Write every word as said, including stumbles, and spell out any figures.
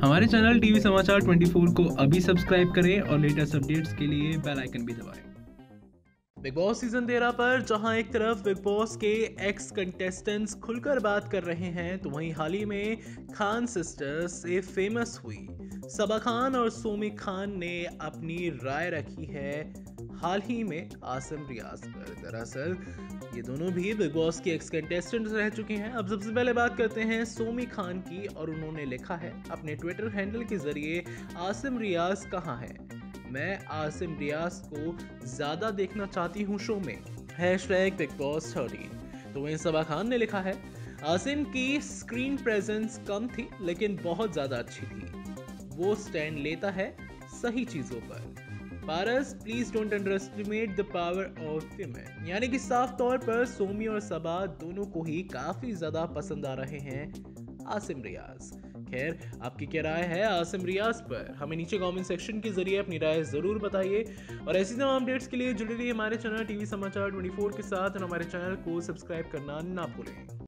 हमारे channel TV समाचार चौबीस को अभी सब्सक्राइब करें और लेटेस्ट अपडेट्स के लिए बेल आइकन भी दबाएं। बिग बॉस सीजन तेरह पर जहां एक तरफ बिग बॉस के एक्स कंटेस्टेंट्स खुलकर बात कर रहे हैं, तो वहीं हाल ही में खान सिस्टर्स से फेमस हुई सबा खान और सोमी खान ने अपनी राय रखी है हाल ही में आसिम रियाज पर। दरअसल ये दोनों भी बिग बॉस के एक्स कंटेस्टेंट्स रह चुके हैं। अब सबसे पहले बात करते हैं सोमी खान की, और उन्होंने लिखा है अपने ट्विटर हैंडल के जरिए, आसिम रियाज कहाँ है, मैं आसिम रियाज को ज्यादा देखना चाहती हूँ शो में, हैशटैग बिग बॉस थर्टीन। तो वहीं सबा खान ने लिखा है, आसिम की स्क्रीन प्रेजेंस कम थी लेकिन बहुत ज्यादा अच्छी थी, वो स्टैंड लेता है सही चीजों पर। Paras, please don't underestimate the power of women. यानी कि साफ तौर पर सोमी और सबा दोनों को ही काफी ज्यादा पसंद आ रहे हैं आसिम रियाज। खैर, आपकी क्या राय है आसिम रियाज पर? हमें नीचे कमेंट सेक्शन के जरिए अपनी राय जरूर बताइए, और ऐसी तमाम अपडेट्स के लिए जुड़े रहिए हमारे चैनल टीवी समाचार चौबीस के साथ, और हमारे चैनल को सब्सक्राइब करना ना भूलें।